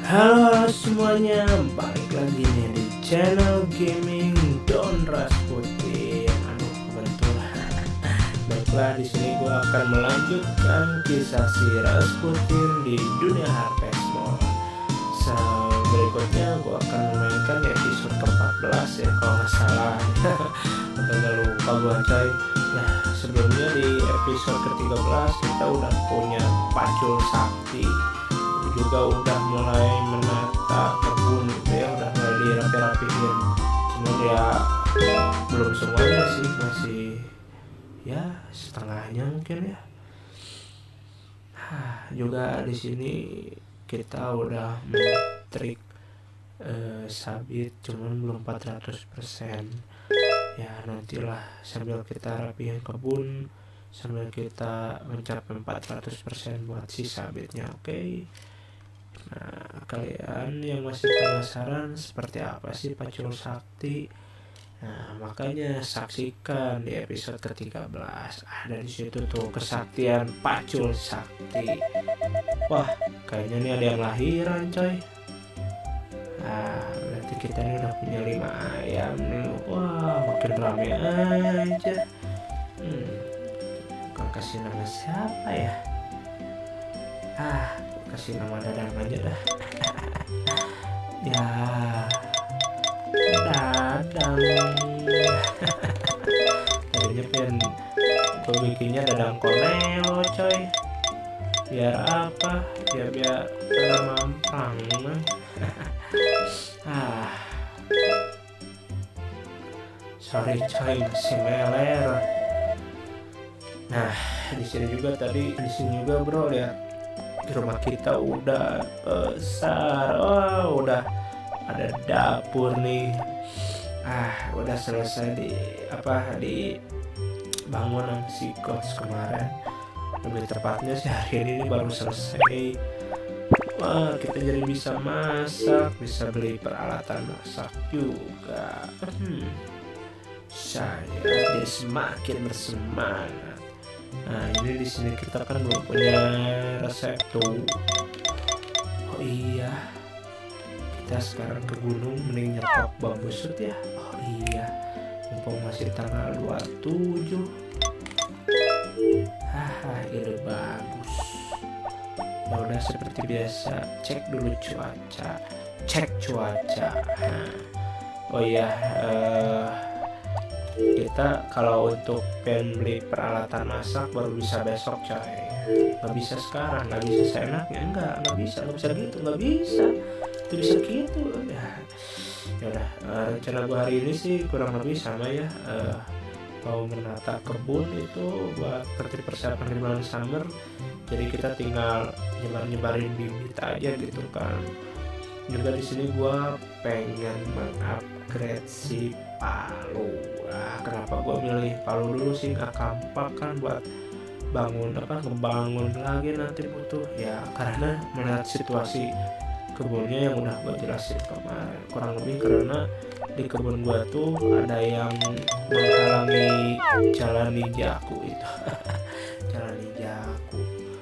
Halo semuanya, balik lagi nih di channel gaming Don Rasputin. Kebetulan baiklah di sini gue akan melanjutkan kisah si Rasputin di dunia Harvest Moon. Berikutnya gue akan memainkan episode ke-14 ya kalau nggak salah. Udah lupa gue coy. Nah sebelumnya di episode ke-13 kita udah punya Pacul Sakti, juga udah mulai menata kebun gitu ya, udah mulai dirapi-rapihin. Cuma ya belum semuanya sih, masih ya setengahnya mungkin ya. Juga di sini kita udah mentrik sabit, cuman belum 400%. Ya nantilah sambil kita rapihin kebun, sambil kita mencapai 400% buat si sabitnya, oke? Nah, kalian yang masih penasaran seperti apa sih Pacul Sakti? Nah, makanya saksikan di episode ke-13. Ada di situ tuh kesaktian Pacul Sakti. Wah, kayaknya nih ada yang lahiran, coy. Nah, berarti kita ini udah punya 5 ayam nih. Wah, makin rame aja. Gua kasih nama siapa ya? Kasih nama Dadang aja dah. Ya Dadang. Jadinya pengen gue bikinnya Dadang Cornelo coy. Biar apa? Biar pernah mampang. Sorry coy, masih meler. Nah di sini juga bro, lihat di rumah kita udah besar. Udah ada dapur nih. Udah selesai di bangunan si coach kemarin. Lebih tepatnya sih hari ini baru selesai. Wah, kita jadi bisa masak, bisa beli peralatan masak juga. Saya jadi semakin bersemangat. Nah ini di sini kita kan belum punya resep tuh. Oh iya, kita sekarang ke gunung mending nyetok bambu shoot ya. Oh iya, mumpung masih tanggal 27. Ide bagus. Ya udah seperti biasa, cek dulu cuaca. Oh iya, kita kalau untuk pengen beli peralatan masak baru bisa besok coy. Nggak bisa sekarang, nggak bisa seenaknya, nggak bisa gitu, nggak bisa. Itu bisa gitu ya. Udah, rencana gua hari ini sih kurang lebih sama ya. Mau menata kebun itu buat seperti persiapan di bulan summer. Jadi kita tinggal nyebarin bibit aja gitu kan. Juga di sini gua pengen mengupgrade si palu. Kenapa gue milih palu dulu sih, nggak kampak kan buat ngebangun lagi nanti butuh ya, karena melihat situasi kebunnya yang udah gue jelasin kemarin, kurang lebih karena di kebun gue tuh ada yang menghalangi jalan ninjaku itu. Jalan ninjaku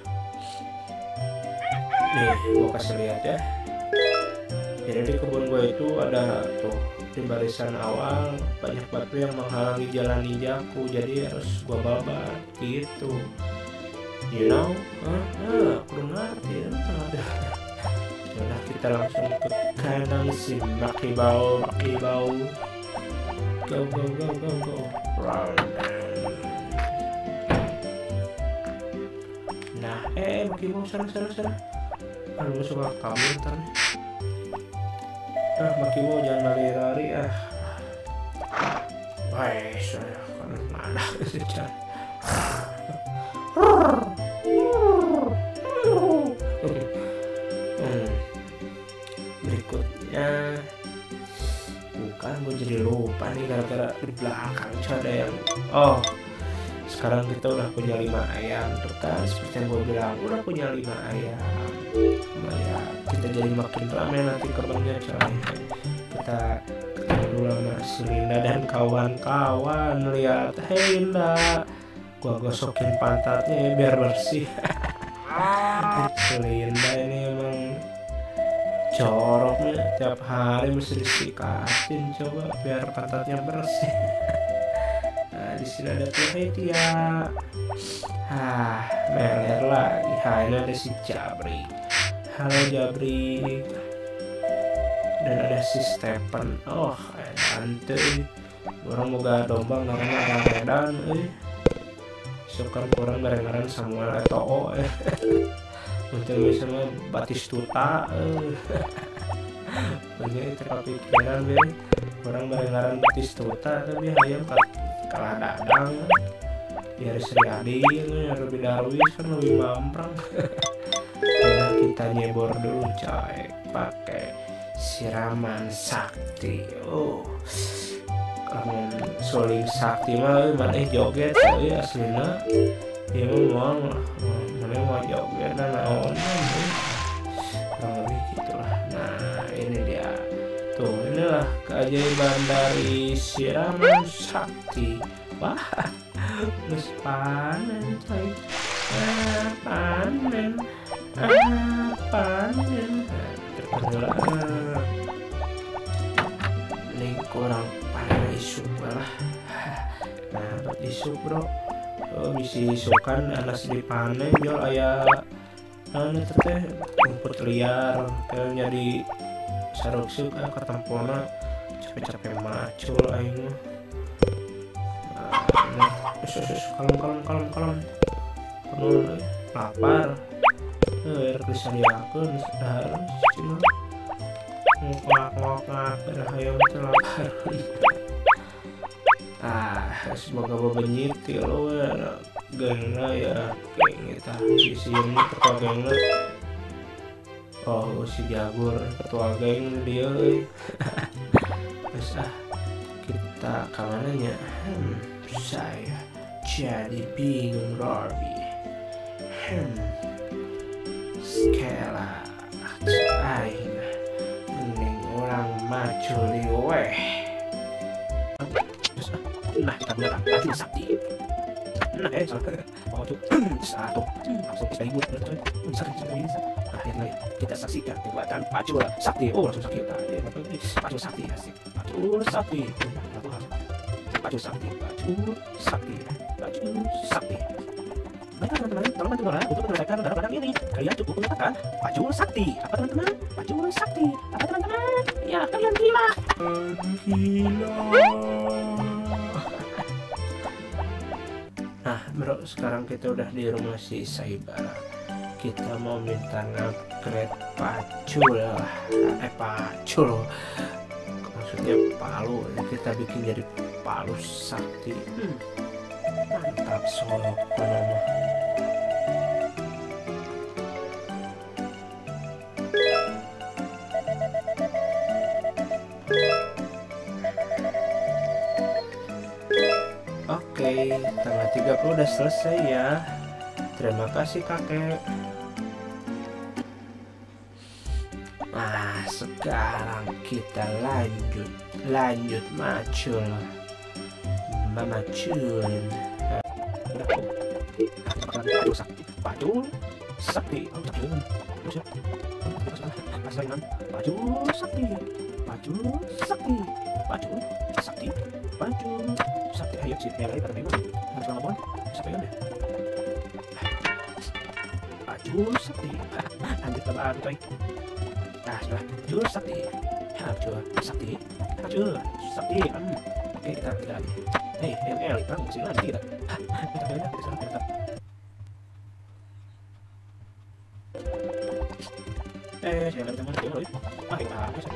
nih, gue kasih lihat ya. Jadi di kebun gue itu ada tuh di barisan awal banyak batu yang menghalangi jalan ninjaku, jadi harus gua babat gitu, you know. Aku ngerti ada. Yaudah kita langsung ke kandang si Makibau. Go run. Nah Makibau sana. Aduh suka kabur ntar nih. Makibau jangan lari-lari saya kan mana sih cari. Berikutnya bukan, gue jadi lupa nih gara-gara di belakang ada yang sekarang kita udah punya 5 ayam tuh kan, seperti yang gue bilang udah punya 5 ayam. Ya kita jadi makin ramai nanti kebunnya coy. Kita ketemu dulu sama si Linda dan kawan-kawan. Lihat, hei Linda, gua gosokin pantatnya ya biar bersih. Si Linda ini emang joroknya tiap hari mesti disikatin coba biar pantatnya bersih. Nah di sini ada Tuhetia. Meler lagi. Ini ada si Jabri. Halo Jabri. Dan ada si Stephen. Oh santai. Orang moga domba karena ada Medan. Sukan kurang bareng-bareng Samuel Eto'o. Untuk misalnya Batistuta. Banyak itu kepikiran be. Orang bareng-bareng Batistuta tapi hayam kalah dadang. Biar Sri Adi lebih Darwis kan lebih mamprang. Karena kita nyebor dulu coy pakai siraman sakti. Kalau suling sakti mah mana joget ya aslinya. Ya memang mana mau joget dan naon kurang lebih gitulah. Nah ini dia tuh, inilah keajaiban dari siraman sakti. Wah geus panen coy. Panen terkenal ini kurang panen isuk lah. Nah buat isuk bro, bisa isukan anas dipanen jual ayah teh rumput liar kayak jadi saruk suk ketampona capek-capek macul aing. Kalem penuh lapar bisa diakun sedar cina ngok-ngok hayam lapar. Semoga bebenyit lo gengna ya kayak kita sisi ini ketua gengna. Si Jagur ketua geng dia. Terus kita kawanannya saya jadi bingung Robi. Skela aing mending orang maju liweh. Nah kita beneran maju sakti. Nah satu langsung kita ikut bisa. Akhirnya kita saksikan kekuatan Pacul Sakti. Langsung sakti Pacul Sakti asik. Pacul Sakti. Pacul Sakti. Baiklah teman-teman, tolong bantu Nora untuk menyelesaikan barang-barang ini. Kalian cukup menyatakan Pacul Sakti. Apa teman-teman? Pacul Sakti. Apa teman-teman? Ya kalian gila. Nah bro, sekarang kita udah di rumah si Saibara. Kita mau minta nge-upgrade Pacul lah. Pacul maksudnya Palu. Kita bikin jadi Palu Sakti. Mantap solo nama. Oke, tanggal 30 udah selesai ya. Terima kasih kakek. Sekarang kita lanjut macul. Maculin. Pacul Sakti. Ayo sih lagi pada minggu harus ngomong sampai kan deh. Pacul Sakti. Lanjut ke bahan coy. Nah sudah Pacul Sakti. Pacul Sakti. Oke kita lagi. ML kita mesti lagi kita. Kita beda kita sana kita. Jangan teman kita loh. Kita bisa.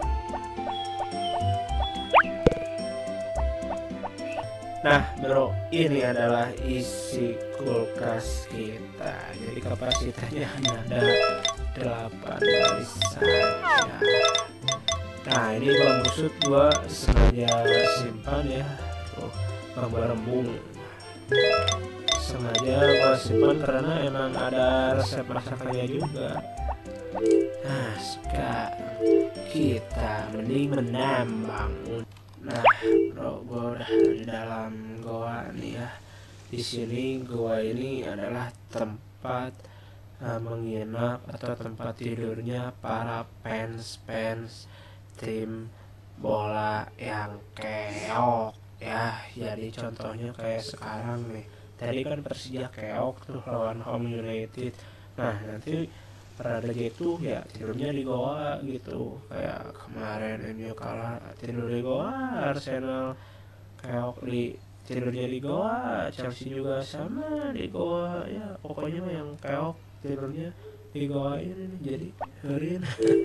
Nah bro, ini adalah isi kulkas kita. Jadi kapasitasnya hanya ada 8 baris saja. Nah ini bang busut gua sengaja simpan ya. Tuh bang berembung sengaja gua simpan karena emang ada resep masakannya juga. Nah sekarang kita mending menambang. Nah bro, gua udah di dalam goa nih ya. Di sini goa ini adalah tempat menginap atau tempat tidurnya para fans tim bola yang keok ya. Jadi contohnya kayak sekarang nih, tadi kan Persija keok tuh lawan Home United. Nah nanti rada gitu ya tidurnya di goa gitu, kayak kemarin MU kalah tidur di goa, Arsenal keok di tidurnya di goa, Chelsea juga sama di goa ya. Pokoknya mah yang keok tidurnya di goa ini jadi herin.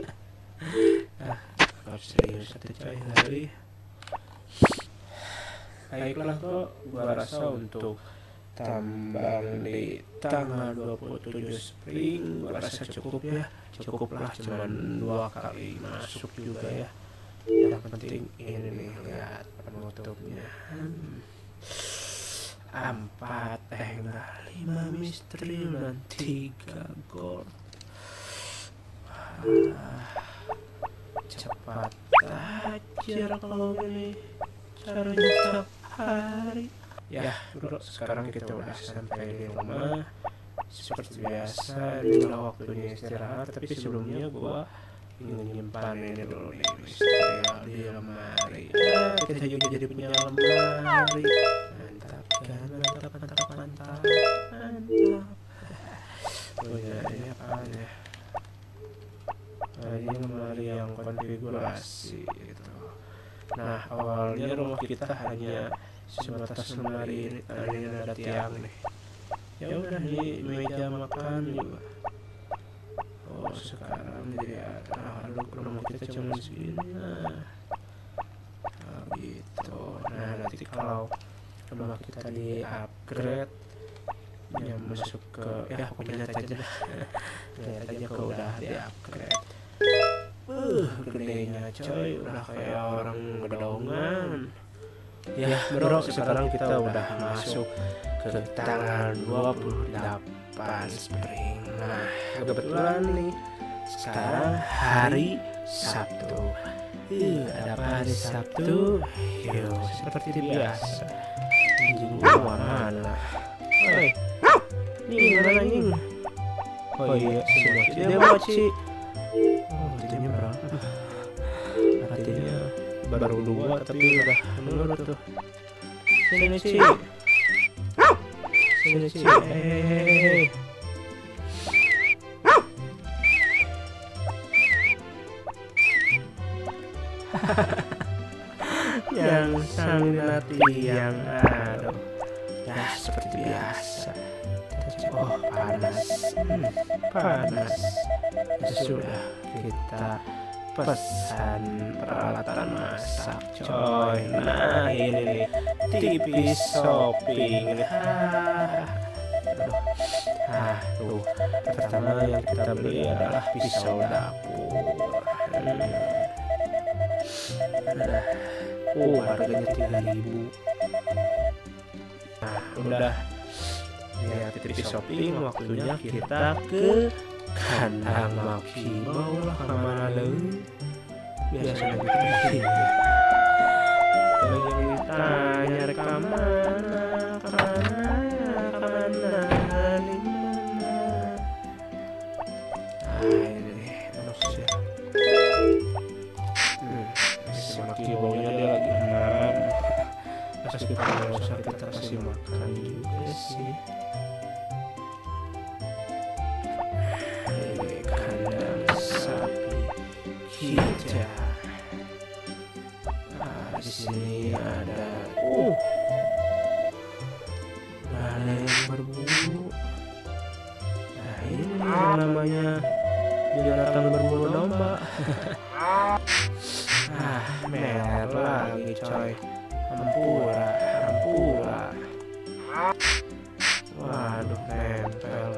Kalau serius satu coy hari. Baiklah kok, gua rasa untuk tambang di tanggal 27 Spring gua rasa cukup ya. Cukup lah, cuman 2 kali masuk juga ya. Yang penting ini nih, lihat penutupnya. 5 misteri dan 3 gol. Cepat aja kalau ini caranya setiap hari. Ya bro, sekarang kita udah sampai di rumah. Seperti biasa ini udah waktunya istirahat, tapi sebelumnya gua ingin nyimpan ini dulu nih misteri di lemari. Kita juga jadi punya lemari. Mantap kan, mantap. Punya ini apaan ya? Ini lemari yang konfigurasi gitu. Nah awalnya rumah kita hanya sebatas lemari ini. Ini ada tiang nih. Ya udah di meja makan juga. Oh sekarang jadi ada rumah kita cuma segini. Nah gitu. Nah nanti kalau rumah kita di upgrade ya masuk ke ya pokoknya lihat aja dah. Lihat aja kalau udah di upgrade. Gedenya coy, udah kayak orang gedongan. Ya bro, sekarang kita udah masuk ke tanggal 28 Spring. Nah kebetulan nih sekarang hari Sabtu. Ada apa hari Sabtu? Yo seperti biasa. Anjing gua mana? Hei, nih mana anjing? Oh iya, dia mochi. Oh, artinya berapa? Artinya baru 2 tapi udah menurut tuh. Sini Ci. Sini Ci. Yang sangat yang aduh. Ya seperti biasa. Oh panas. Panas. Ya sudah kita pesan peralatan masak coy. Nah ini nih TV shopping. Tuh pertama yang kita beli adalah pisau dapur. Harganya 3.000. Nah udah lihat TV shopping, waktunya kita ke kandang maki. Maulah kemana dulu? Biasanya kita di sini. Kalau yang ditanya rekamana, kemana, di mana? Ini manusia. Si maki baunya dia lagi makan. Pas kita nggak usah kita kasih makan juga sih. Kita di sini ada yang berbulu. Nah ini yang namanya binatang berbulu domba. Merah lagi coy. Ampura. Waduh, nempel.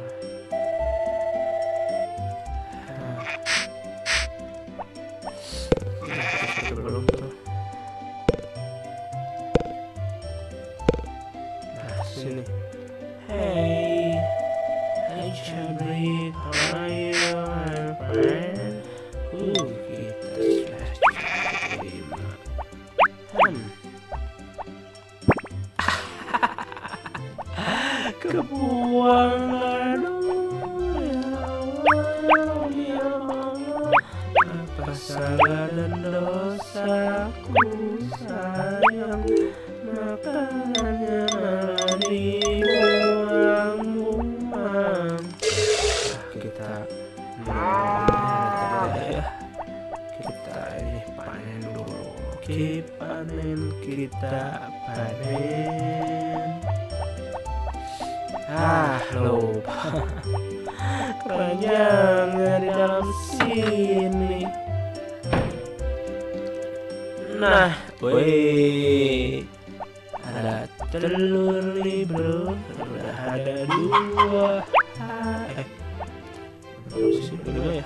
Belum tuh. Nah, sini. Hey, hey Chabri, how are you, my friend? Kita sudah terima. Kebuang, aduh, ya Allah, apa salah dan dosaku sayang, makanya dibuang-buang. Kita ya, kita ini panen dulu. Kita panen. Lupa. Keranjangnya di dalam sini. Nah, weh, ada telur nih bro, udah ada 2. Berapa sih? 5 ya?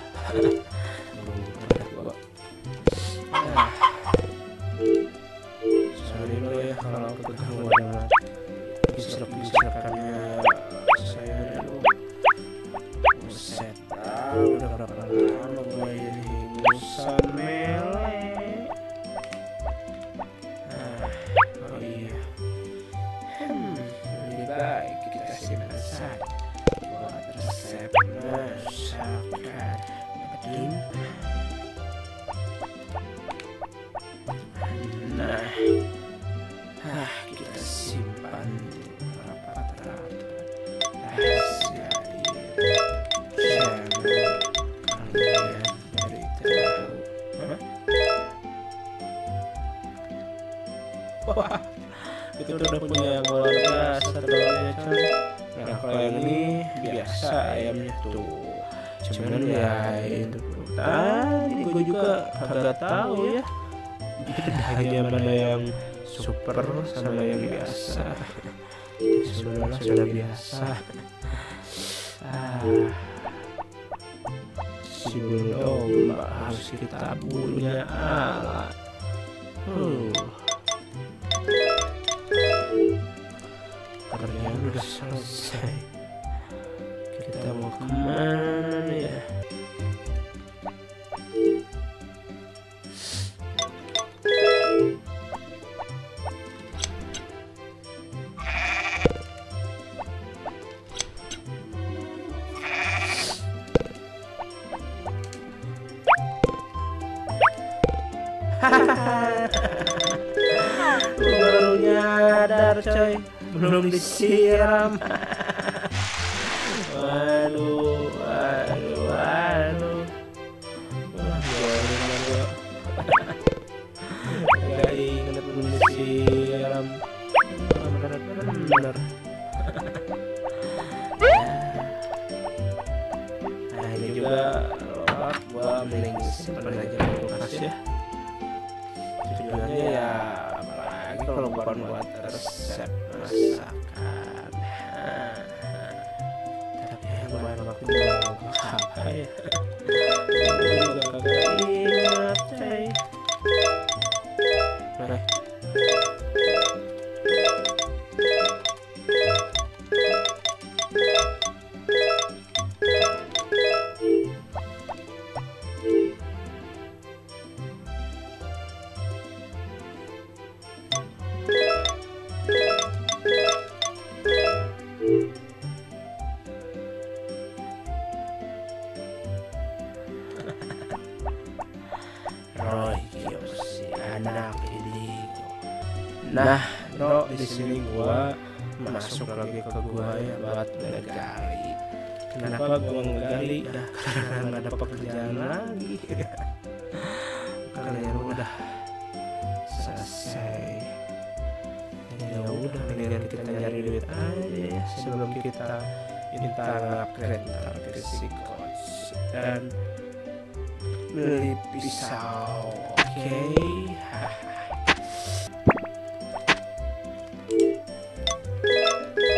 Sorry lo ya kalau ketemu dengan bisrek-bisrekannya saya dulu. Buset, udah berapa lama gue ini bosan mele. Oh iya, lebih baik kita simpan saja buat resep masakan. Betul. Nah, kita simpan rapat-rapat rahasia ini. Jangan kalian beritahu. Wah, itu udah punya yang luar biasa telurnya coy. Nah, kalau yang ini biasa ayamnya tuh. Cuman ya itu tadi gue juga kagak tahu ya. Bedanya mana yang super sama yang biasa. Sebenarnya sudah biasa. Si domba harus kita bulunya ala. Pekerjaan udah selesai. Kita mau kemana ya? Baru nyadar coy, belum disiram. Waduh. Gak inget belum disiram. Bener. Nah ini juga gua mending simpen aja di kulkas ya. Tujuannya ya apalagi kalau bukan buat resep masakan. Tapi yang buat waktu mau apa ya? Gue juga kagak ingat coy. Roy Kiyoshi, anak indigo. Nah, bro, di sini gua masuk lagi ke gua ya buat ngegali. Kenapa gua ngegali? Karena nggak ada pekerjaan lagi. Kalian udah selesai. Ya udah, mendingan kita nyari duit aja ya sebelum kita minta upgrade si coach dan beli pisau. Oke.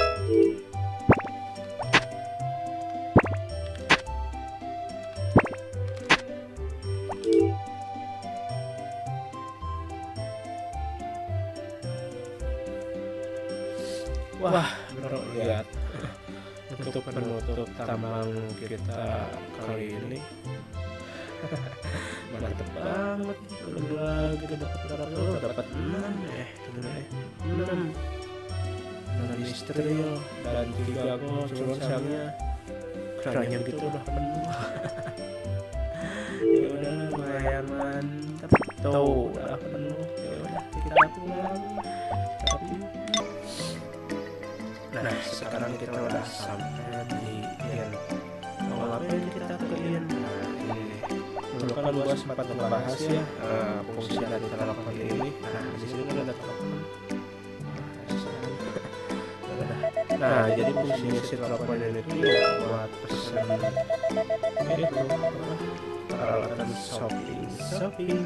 Untuk penutup tambang kita kali ini. Mantep banget. Lagi dapat 6 6 misteri dan 3 gol. Cuma sayangnya kerannya gitu udah penuh. Ya udah lumayan mantep tuh, udah penuh. Ya udah kita pulang. Nah sekarang kita udah sampai di Ian. Mau ngapain kita ke Ian? Nah ini dulu kan gua sempat ngebahas ya fungsi dari telepon ini. Nah di sini kan ada telepon. Nah jadi fungsi si telepon ini tuh ya buat pesen itu peralatan shopping.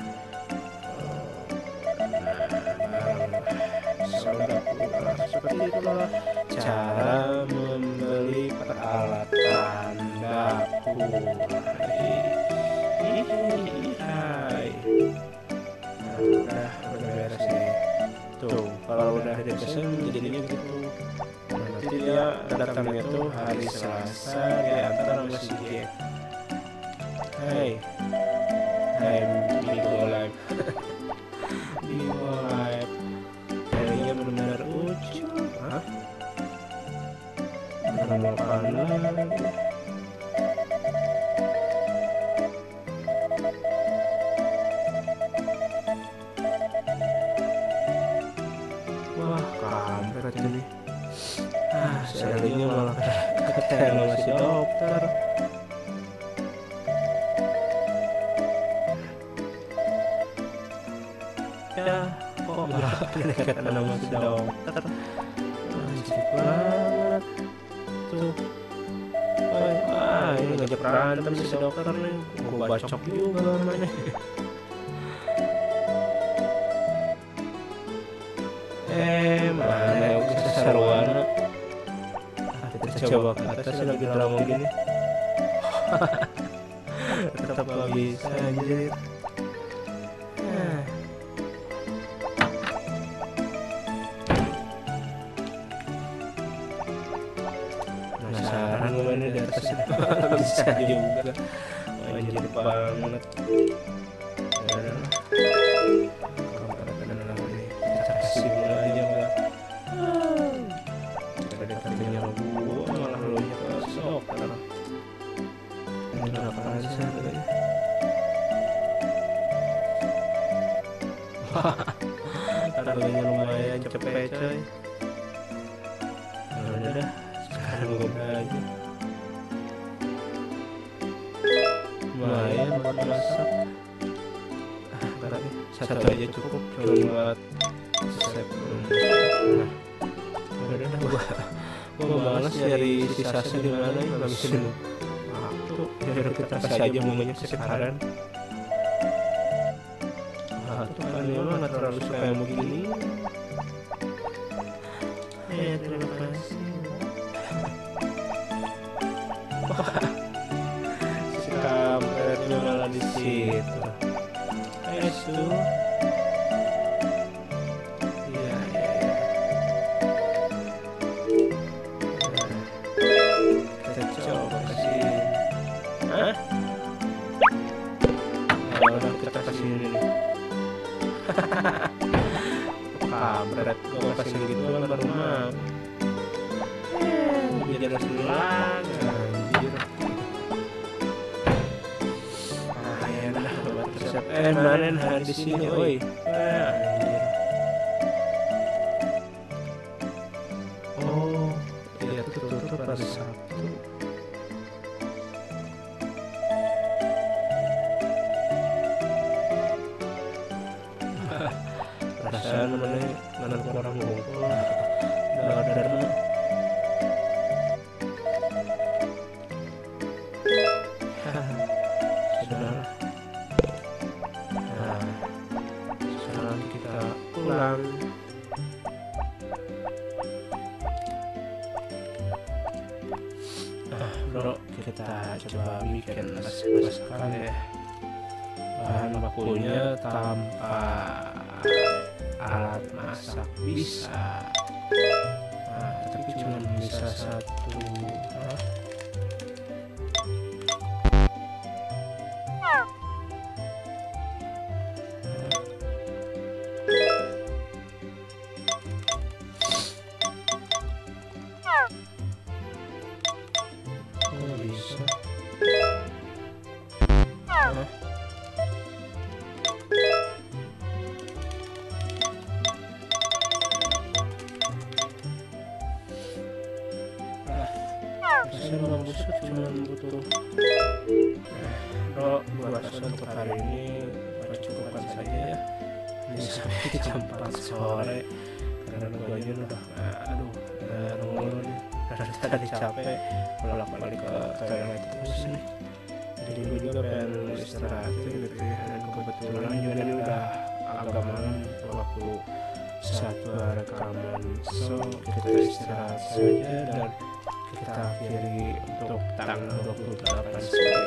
Seperti itulah cara membeli peralatan dapur. Hai. Nah, udah beres nih. Tuh, kalau udah dipesen jadinya gitu. Nanti dia datangnya tuh hari Selasa diantar sama si Jack. Hai Bigo Live. Bigo Live. Kayaknya benar-benar lucu. Hah? Makan lagi. Wah, kampret ini. Serinya malah ketemu si dokter. Ya, kok malah dekat sama si dokter. Anjir banget. Tuh. Ini ngajak berantem si dokter nih. Gua bacok juga namanya. Mana yang bisa sarwana? Kita coba ke atas lagi drama gini. Tetap gak bisa anjir. Penasaran gue ini di atas bisa juga. Anjir banget. Harganya lumayan cepet coy. Udah dah, sekarang gue aja. Lumayan buat masak. Berarti satu aja cukup buat resep. Udah dah, gua malas cari sisa di mana ya, ngabisin waktu. Biar kita kasih aja momennya sekarang. Tuhan memang gak terlalu suka yang begini. Terima kasih. Si kampretnya malah di situ. Itu. Iya. Kita coba kasih. Hah? Ya udah kita kasih ini nih. Kampret, gue kasih gitu kan baru mah. Jadi ada selang, anjir. Ya udah, buat resep. Kemarin hari di sini, oi. Anjir. Oh, iya tutup hari Sabtu. Perasaan mana nanan orang ngumpul nggak ada mana. Sudahlah. Nah, sekarang kita pulang. Bro, kita coba bikin masakan ya. Bahan bakunya tanpa alat masak bisa, tapi cuma bisa satu. Oh bisa. Saya bang busuk cuma butuh buat untuk hari ini cukupkan saja ya. Ini sampai jam 4 sore karena guanya udah nongol nih, udah tadi capek bolak-balik ke toilet terus nih. Jadi gue juga pengen istirahat gitu ya, dan kebetulan juga ini udah agak malam waktu satu rekaman, so kita istirahat saja dan kita akhiri untuk tanggal 28 September.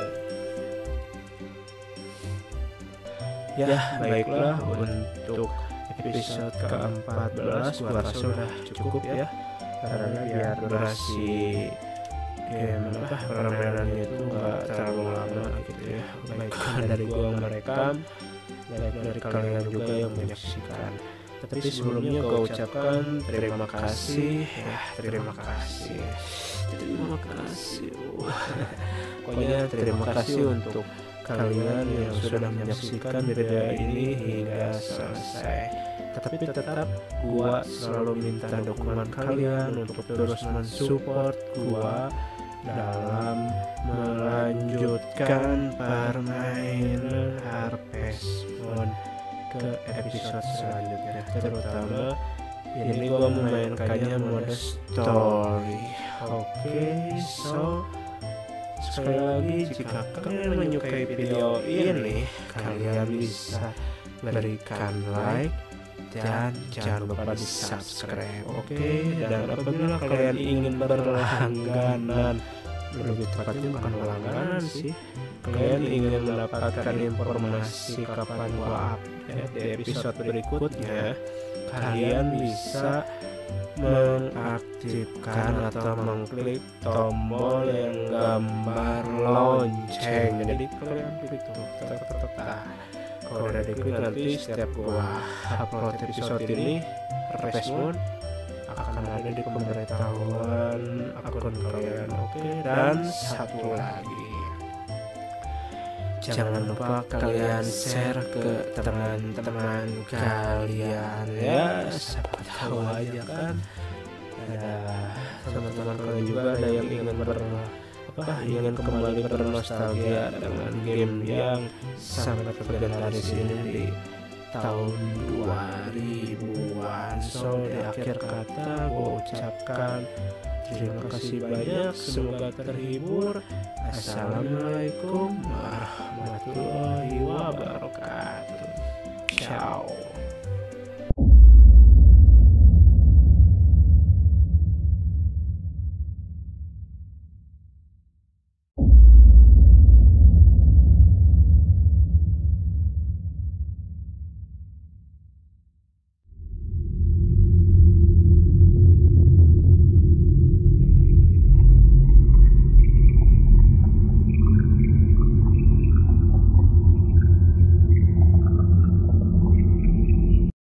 Ya baiklah, untuk episode ke-14 gua rasa sudah cukup ya, karena biar durasi game permainannya itu gak terlalu lama gitu ya, baik dari gua merekam, baik dari kalian juga yang menyaksikan. Tapi sebelumnya gue ucapkan terima kasih ya, terima kasih. Pokoknya terima kasih untuk kalian yang sudah menyaksikan video ini hingga selesai. Tapi tetap gua selalu minta dukungan kalian untuk terus mensupport gua dalam melanjutkan permainan Harvest Moon ke episode selanjutnya, terutama ini gua memainkannya mode story. Oke, so sekali lagi jika kalian menyukai video ini, kalian bisa berikan like dan jangan lupa di subscribe. Oke, dan apabila kalian ingin berlangganan, lebih tepatnya bukan berlangganan sih, kalian ingin mendapatkan informasi kapan gua update di episode berikutnya, kalian bisa mengaktifkan atau mengklik tombol yang gambar lonceng. Jadi kalian klik tuh, kalau udah diklik nanti setiap gua upload episode ini, Harvest Moon akan ada di pemberitahuan akun kalian. Oke, dan satu lagi, jangan lupa kalian share ke teman-teman kalian ya, siapa tahu aja kan ada teman-teman kalian juga ada yang ingin kembali bernostalgia dengan game yang sangat legendaris ini di tahun 2000-an. So di akhir kata gue ucapkan terima kasih banyak, semoga terhibur. Assalamualaikum warahmatullahi wabarakatuh. Ciao.